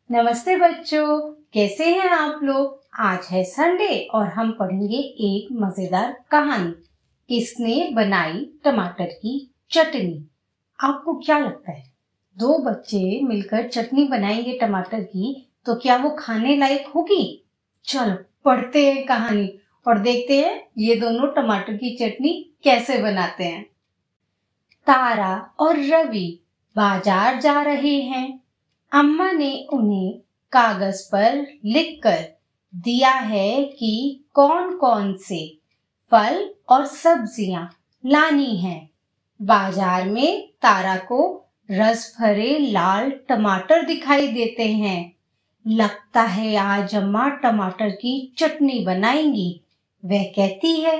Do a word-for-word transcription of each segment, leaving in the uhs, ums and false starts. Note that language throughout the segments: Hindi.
नमस्ते बच्चों, कैसे हैं आप लोग। आज है संडे और हम पढ़ेंगे एक मजेदार कहानी। किसने बनाई टमाटर की चटनी। आपको क्या लगता है, दो बच्चे मिलकर चटनी बनाएंगे टमाटर की तो क्या वो खाने लायक होगी? चलो पढ़ते हैं कहानी और देखते हैं ये दोनों टमाटर की चटनी कैसे बनाते हैं। तारा और रवि बाजार जा रहे हैं। अम्मा ने उन्हें कागज पर लिखकर दिया है कि कौन कौन से फल और सब्जियां लानी हैं। बाजार में तारा को रस भरे लाल टमाटर दिखाई देते हैं। लगता है आज अम्मा टमाटर की चटनी बनाएंगी, वह कहती है।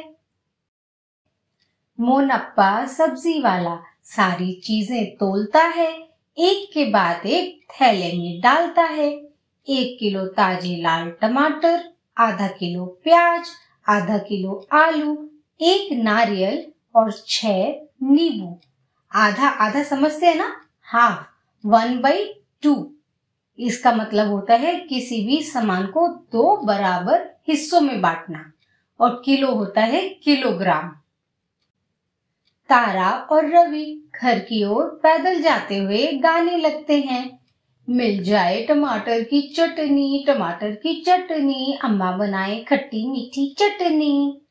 मोनप्पा सब्जी वाला सारी चीजें तोलता है, एक के बाद एक थैले में डालता है। एक किलो ताजे लाल टमाटर, आधा किलो प्याज, आधा किलो आलू, एक नारियल और छह नींबू। आधा आधा समझते हैं ना, हाफ, वन बाई टू। इसका मतलब होता है किसी भी सामान को दो बराबर हिस्सों में बांटना, और किलो होता है किलोग्राम। तारा और रवि घर की ओर पैदल जाते हुए गाने लगते हैं। मिल जाए टमाटर की चटनी, टमाटर की चटनी, अम्मा बनाए खट्टी मीठी चटनी।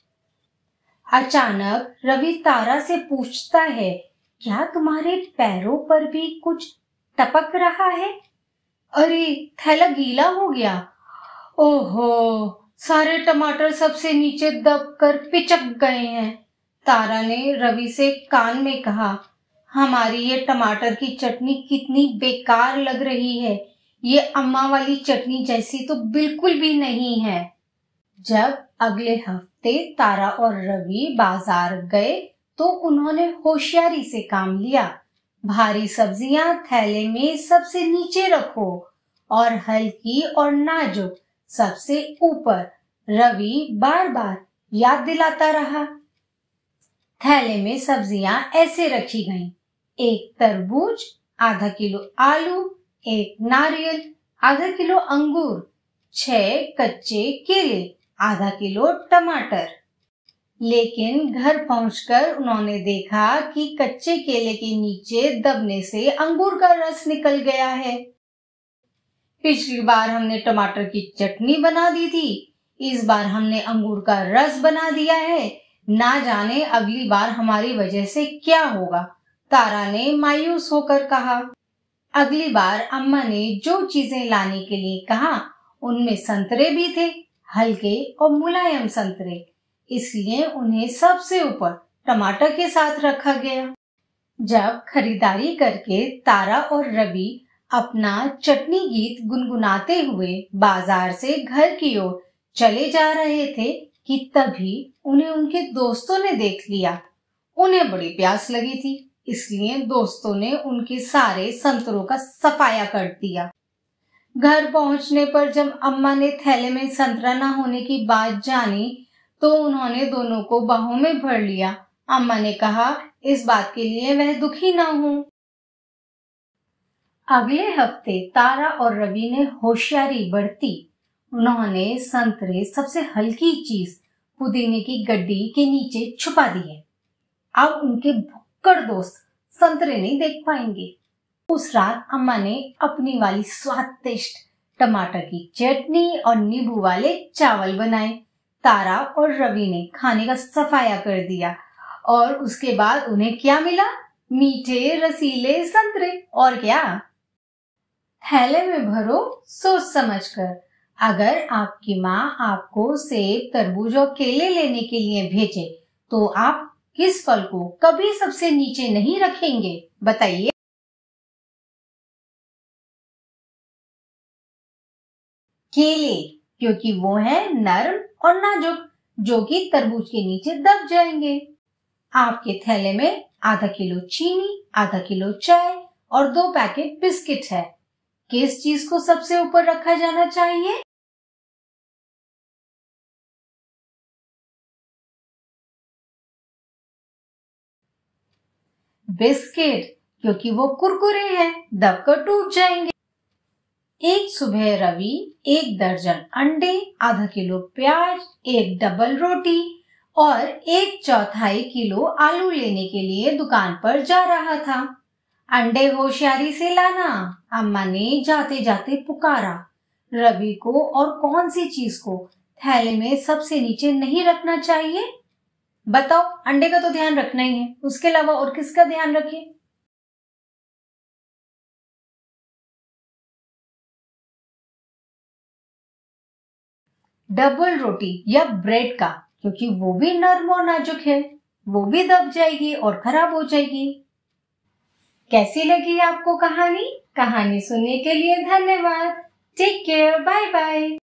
अचानक रवि तारा से पूछता है, क्या तुम्हारे पैरों पर भी कुछ टपक रहा है? अरे थैला गीला हो गया। ओहो, सारे टमाटर सबसे नीचे दबकर पिचक गए हैं। तारा ने रवि से कान में कहा, हमारी ये टमाटर की चटनी कितनी बेकार लग रही है, ये अम्मा वाली चटनी जैसी तो बिल्कुल भी नहीं है। जब अगले हफ्ते तारा और रवि बाजार गए तो उन्होंने होशियारी से काम लिया। भारी सब्जियां थैले में सबसे नीचे रखो और हल्की और नाजुक सबसे ऊपर। रवि बार बार याद दिलाता रहा। थैले में सब्जियां ऐसे रखी गईं। एक तरबूज, आधा किलो आलू, एक नारियल, आधा किलो अंगूर, छह कच्चे केले, आधा किलो टमाटर। लेकिन घर पहुंचकर उन्होंने देखा कि कच्चे केले के नीचे दबने से अंगूर का रस निकल गया है। पिछली बार हमने टमाटर की चटनी बना दी थी, इस बार हमने अंगूर का रस बना दिया है। ना जाने अगली बार हमारी वजह से क्या होगा, तारा ने मायूस होकर कहा। अगली बार अम्मा ने जो चीजें लाने के लिए कहा उनमें संतरे भी थे, हल्के और मुलायम संतरे, इसलिए उन्हें सबसे ऊपर टमाटर के साथ रखा गया। जब खरीदारी करके तारा और रवि अपना चटनी गीत गुनगुनाते हुए बाजार से घर की ओर चले जा रहे थे कि तभी उन्हें उनके दोस्तों ने देख लिया। उन्हें बड़ी प्यास लगी थी, इसलिए दोस्तों ने उनके सारे संतरों का सफाया कर दिया। घर पहुंचने पर जब अम्मा ने थैले में संतरा न होने की बात जानी तो उन्होंने दोनों को बाहों में भर लिया। अम्मा ने कहा, इस बात के लिए वह दुखी न हो। अगले हफ्ते तारा और रवि ने होशियारी बरती। उन्होंने संतरे सबसे हल्की चीज पुदीने की गड्डी के नीचे छुपा दिए। अब उनके भुक्कड़ दोस्त संतरे नहीं देख पाएंगे। उस रात अम्मा ने अपनी वाली स्वादिष्ट टमाटर की चटनी और नींबू वाले चावल बनाए। तारा और रवि ने खाने का सफाया कर दिया और उसके बाद उन्हें क्या मिला? मीठे रसीले संतरे। और क्या? थैले में भरो सोच समझकर। अगर आपकी माँ आपको सेब, तरबूज और केले लेने के लिए भेजे तो आप किस फल को कभी सबसे नीचे नहीं रखेंगे, बताइए। केले, क्योंकि वो है नरम और नाजुक, जो कि तरबूज के नीचे दब जाएंगे। आपके थैले में आधा किलो चीनी, आधा किलो चाय और दो पैकेट बिस्किट है। किस चीज को सबसे ऊपर रखा जाना चाहिए? बिस्किट, क्योंकि वो कुरकुरे हैं, दबकर टूट जाएंगे। एक सुबह रवि एक दर्जन अंडे, आधा किलो प्याज, एक डबल रोटी और एक चौथाई किलो आलू लेने के लिए दुकान पर जा रहा था। अंडे होशियारी से लाना, अम्मा ने जाते जाते पुकारा। रवि को और कौन सी चीज को थैले में सबसे नीचे नहीं रखना चाहिए? बताओ, अंडे का तो ध्यान रखना ही है, उसके अलावा और किसका ध्यान रखें? डबल रोटी या ब्रेड का, क्योंकि वो भी नर्म और नाजुक है, वो भी दब जाएगी और खराब हो जाएगी। कैसी लगी आपको कहानी? कहानी सुनने के लिए धन्यवाद। Take care, bye bye.